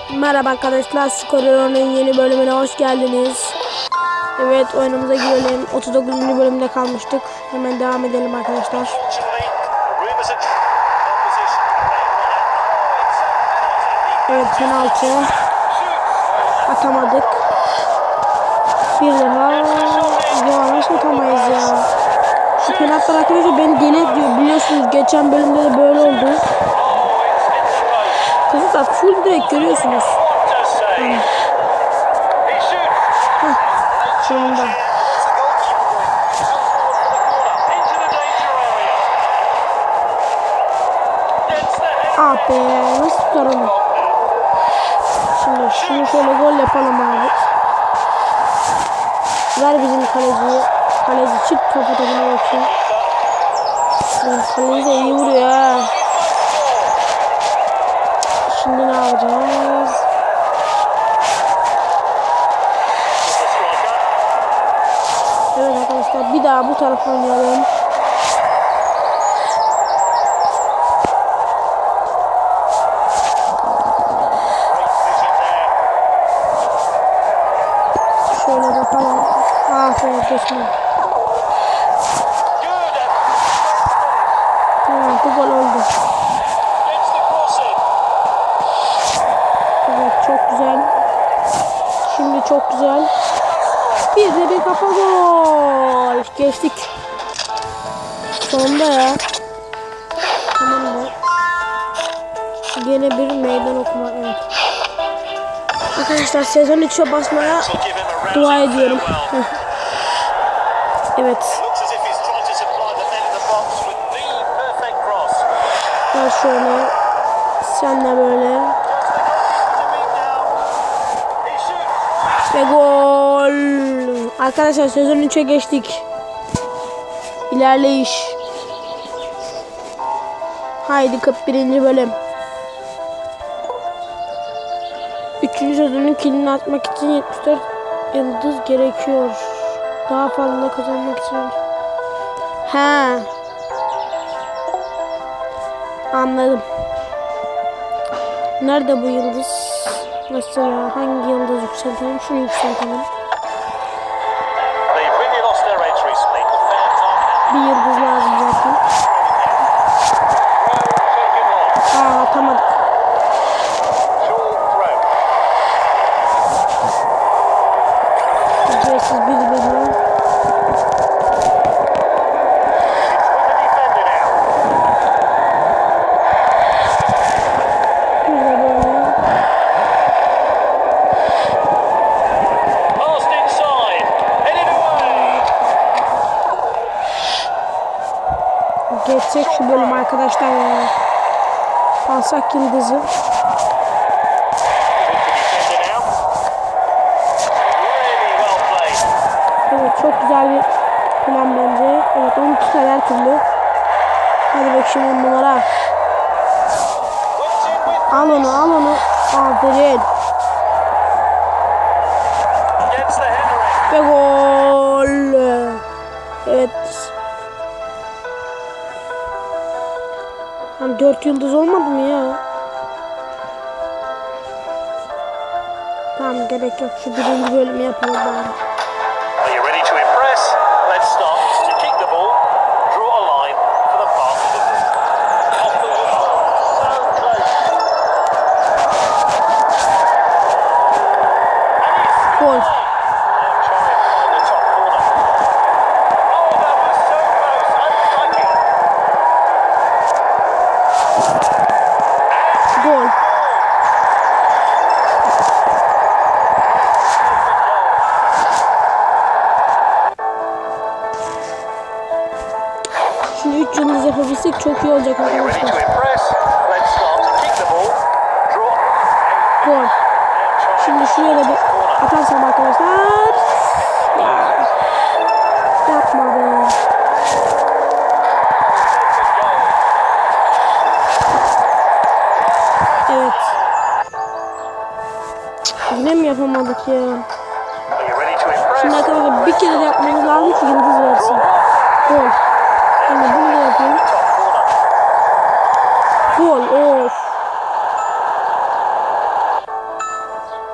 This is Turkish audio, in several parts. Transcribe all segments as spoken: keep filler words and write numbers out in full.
Merhaba arkadaşlar, Skorer'ın yeni bölümüne hoş geldiniz. Evet, oyunumuza girelim. otuz dokuzuncu bölümde kalmıştık. Hemen devam edelim arkadaşlar. Evet, penaltı. Atamadık. Bir daha. Ya nasıl atamayız ya? Şu penaltılar arkadaşlar beni deli ediyor. Biliyorsunuz geçen bölümde de böyle oldu. Kızlar full direkt görüyorsunuz. Hmm. Heh, sonunda. Ah be, nasıl tutar onu? Şimdi şunu şöyle gol yapalım abi. Ver bizim kaleciyi. Kaleci çık topu topuna bakıyor. Kaleci de iyi vuruyor ha. Şimdi ne yapacağız? Evet arkadaşlar, bir daha bu tarafa oynayalım. Şöyle bakalım. Ah be, geçmedi. Tamam, bu gol oldu. Evet, çok güzel. Şimdi çok güzel. Bir de bir kafa gol. Geçtik. Sonunda ya. Tamam mı? Gene bir meydan okuma. Evet. Arkadaşlar sezon üçe basmaya dua ediyorum. Evet. Gel şöyle. Sen de böyle. Ve gol. Arkadaşlar sezon üçe geçtik. İlerleyiş. Haydi kırk birinci bölüm. üçüncü sezonun kilidini atmak için yetmiş dört yıldız gerekiyor. Daha fazla kazanmak için. He. Anladım. Nerede bu yıldız? Mesela hangi yıldız yükseltelim? Şunu yükseltelim. Bir yıldız lazım zaten. Aa, atamadık. Ücretsiz bir bölüm. Geçecek şu bölüm arkadaşlar ya. Alsak yıldızı. Evet, çok güzel bir plan bence. Evet, onu tutar her türlü. Hadi bak şimdi on numara. Al onu, al onu. Aferin. Ve gol. Evet. Hani dört yıldız olmadı mı ya? Tamam, gerek yok. Şu birinci bölümü yapalım bari. Gol. Gol. Şimdi üç yıldız yapabilsek çok iyi olacak arkadaşlar. Gol. Şimdi şuraya da bir atarsam arkadaşlar. Ya. Yapma be. Evet. Yine mi yapamadık ya? Şimdi arkadaşlar bir kere de yapmamız lazım ki yıldız versin. Gol. Şimdi bunu da yapayım. Gol. Of.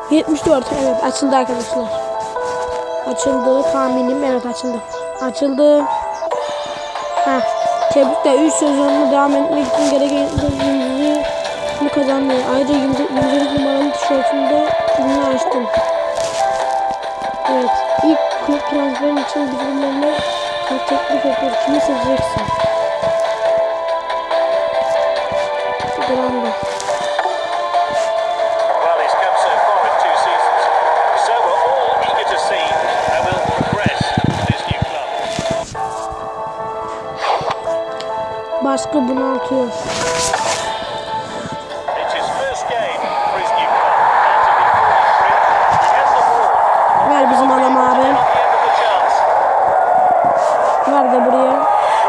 yetmiş dört. Evet açıldı arkadaşlar. Açıldı tahminim. Evet açıldı. Açıldı. Heh. Tebrikler. üç sezonuna devam etmek için gereken yıldızı bu kazandı. Ayrıca yirmi dört numaralı tişörtünde ürünü açtım. Evet. İlk kulüp transferin için birbirlerine kart teklif ediyor. Kimi seçeceksin? Granda. Baskı bunaltıyor. Ver bizim adam abi. Ver de buraya.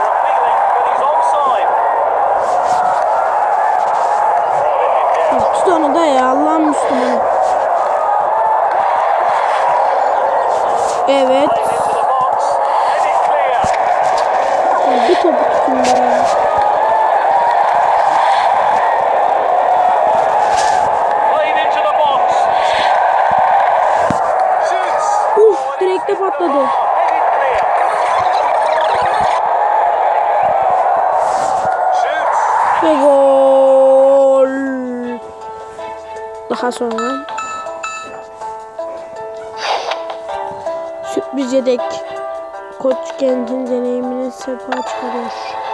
Tut onu da ya Allah'ın Müslümanı. Evet. Bir topu tutun be. Uf, direkte patladı. Ve gol. Daha sonra sürpriz yedek koç gençin deneyimine sefa çıkarıyor.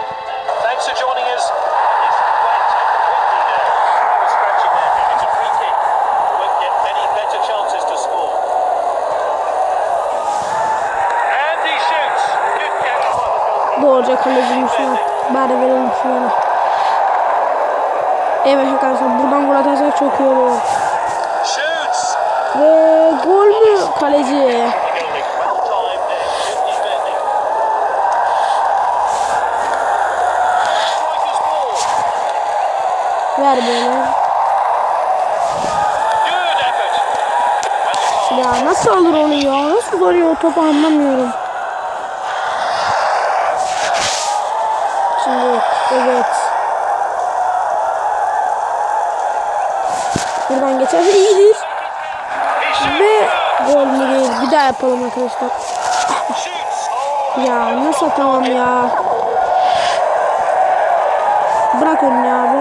Doğruca kaleciyim şu an. Bari verelim şunu. Evet arkadaşlar buradan gol atarsak çok iyi olur. Ve gol mü kaleci? Ver böyle. Ya nasıl olur onu ya? Nasıl oluyor o topu anlamıyorum. Şimdi evet. Buradan geçerse iyidir. Ve gol mü değil. Bir daha yapalım arkadaşlar. Ya nasıl tamam ya. Bırak önünü abi.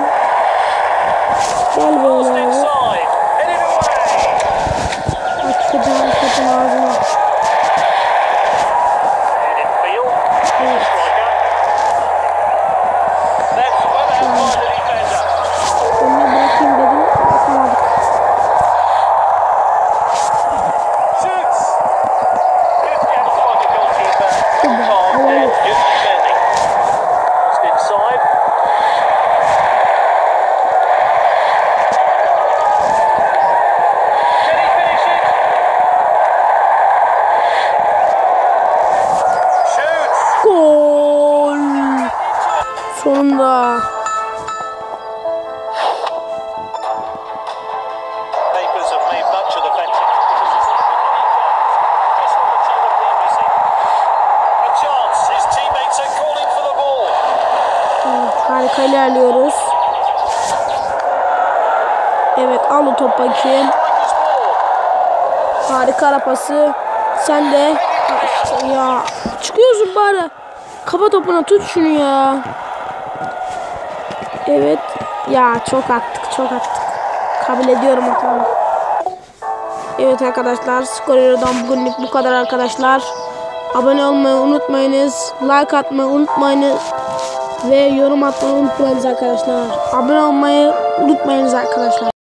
Gel böyle abi. Açacağım topun ağzına. Evet. Onu bırakayım dedim. Yapamadık. Gol. Sonunda. Harika ilerliyoruz. Evet al o top bakayım. Harika arapası. Sen de ya çıkıyorsun bari. Kafa topuna tut şunu ya. Evet. Ya çok attık çok attık. Kabul ediyorum hatamı. Evet arkadaşlar. Skorer'dan bugünlük bu kadar arkadaşlar. Abone olmayı unutmayınız. Like atmayı unutmayınız. Ve yorum atmayı unutmayınız arkadaşlar. Abone olmayı unutmayınız arkadaşlar.